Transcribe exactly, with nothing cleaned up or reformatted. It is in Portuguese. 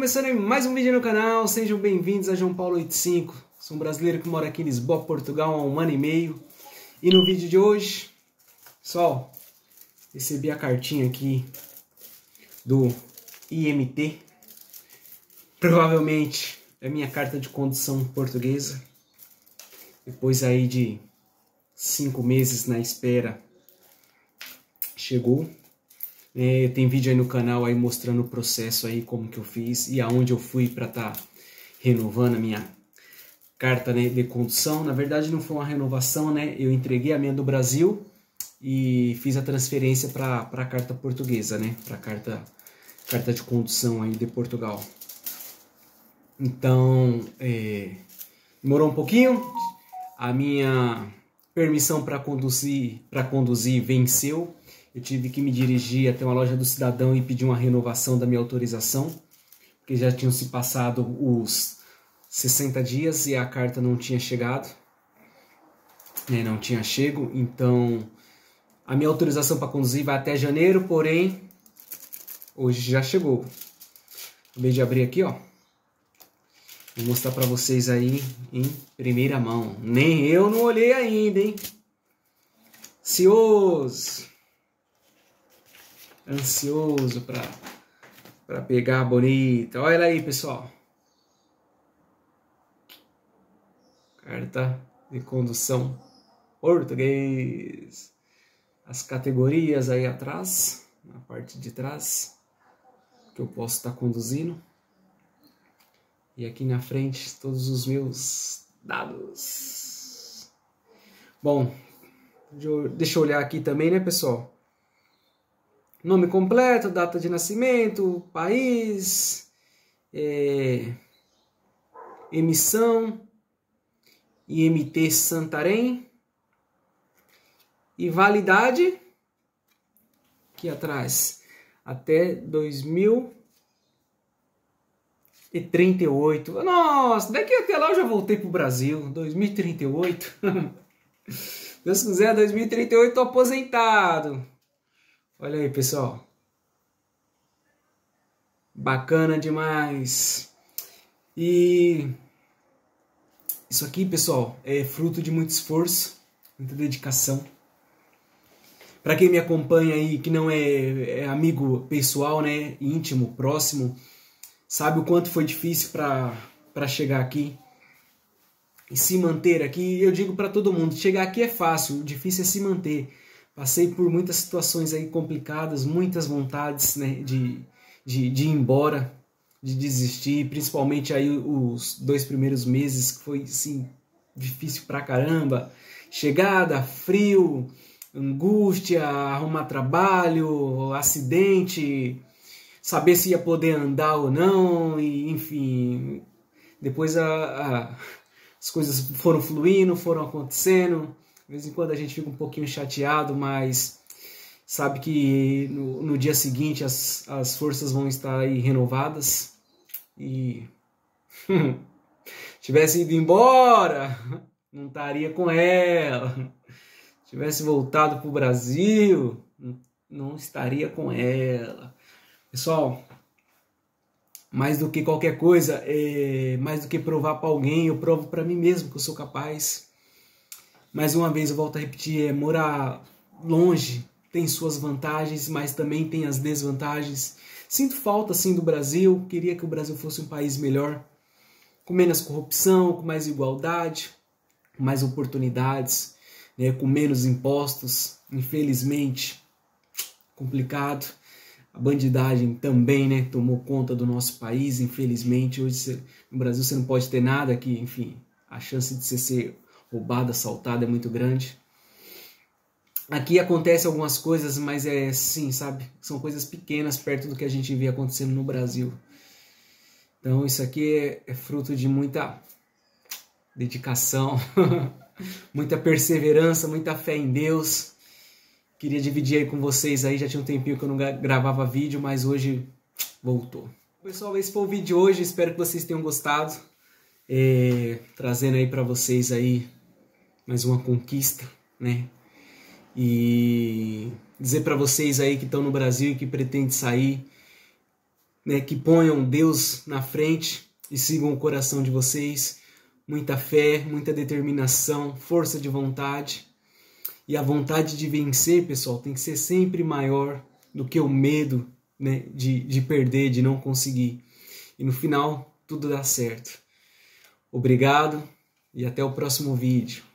começando aí mais um vídeo no canal, sejam bem-vindos a João Paulo oitenta e cinco. Sou um brasileiro que mora aqui em Lisboa, Portugal há um ano e meio. E no vídeo de hoje, pessoal, recebi a cartinha aqui do I M T. Provavelmente é minha carta de condução portuguesa. Depois aí de cinco meses na espera, chegou. É, tem vídeo aí no canal aí mostrando o processo aí, como que eu fiz e aonde eu fui para estar tá renovando a minha carta, né, de condução. Na verdade não foi uma renovação, né? Eu entreguei a minha do Brasil e fiz a transferência para a carta portuguesa, né? Para a carta, carta de condução aí de Portugal. Então, é, demorou um pouquinho. A minha permissão para conduzir, para conduzir venceu. Eu tive que me dirigir até uma loja do cidadão e pedir uma renovação da minha autorização, porque já tinham se passado os sessenta dias e a carta não tinha chegado, né, não tinha chego. Então a minha autorização para conduzir vai até janeiro, porém hoje já chegou. Acabei de abrir aqui, ó. Vou mostrar para vocês aí em primeira mão. Nem eu não olhei ainda, hein? Ansioso. Ansioso para para pegar bonita. Olha aí, pessoal. Carta de condução português. As categorias aí atrás, na parte de trás, que eu posso estar conduzindo. E aqui na frente, todos os meus dados. Bom, deixa eu olhar aqui também, né, pessoal? Nome completo, data de nascimento, país, é, emissão, I M T Santarém e validade, aqui atrás, até dois mil e trinta e oito. Nossa, daqui até lá eu já voltei pro Brasil, dois mil e trinta e oito. Deus quiser, dois mil e trinta e oito tô aposentado. Olha aí, pessoal. Bacana demais. E isso aqui, pessoal, é fruto de muito esforço, muita dedicação. Para quem me acompanha aí, que não é, é amigo pessoal, né, íntimo, próximo, sabe o quanto foi difícil para para chegar aqui e se manter aqui. Eu digo para todo mundo, chegar aqui é fácil, o difícil é se manter. Passei por muitas situações aí complicadas, muitas vontades, né, de, de, de ir embora, de desistir, principalmente aí os dois primeiros meses, que foi assim, difícil pra caramba. Chegada, frio, angústia, arrumar trabalho, acidente, saber se ia poder andar ou não, e, enfim. Depois a, a, as coisas foram fluindo, foram acontecendo. De vez em quando a gente fica um pouquinho chateado, mas sabe que no, no dia seguinte as, as forças vão estar aí renovadas. E tivesse ido embora, não estaria com ela. Tivesse voltado para o Brasil, não estaria com ela. Pessoal, mais do que qualquer coisa, é, mais do que provar para alguém, eu provo para mim mesmo que eu sou capaz. Mais uma vez eu volto a repetir, é, morar longe tem suas vantagens, mas também tem as desvantagens. Sinto falta, sim, do Brasil, queria que o Brasil fosse um país melhor, com menos corrupção, com mais igualdade, com mais oportunidades, né, com menos impostos. Infelizmente, complicado. A bandidagem também, né, tomou conta do nosso país, infelizmente. Hoje você, no Brasil você não pode ter nada que, enfim, a chance de você ser roubado, assaltado é muito grande. Aqui acontece algumas coisas, mas é sim, sabe? São coisas pequenas perto do que a gente vê acontecendo no Brasil. Então isso aqui é, é fruto de muita dedicação, muita perseverança, muita fé em Deus. Queria dividir aí com vocês aí, já tinha um tempinho que eu não gravava vídeo, mas hoje voltou. Pessoal, esse foi o vídeo de hoje, espero que vocês tenham gostado. É, trazendo aí para vocês aí mais uma conquista, né? E dizer para vocês aí que estão no Brasil e que pretendem sair, né, que ponham Deus na frente e sigam o coração de vocês. Muita fé, muita determinação, força de vontade. E a vontade de vencer, pessoal, tem que ser sempre maior do que o medo, né, de, de perder, de não conseguir. E no final, tudo dá certo. Obrigado e até o próximo vídeo.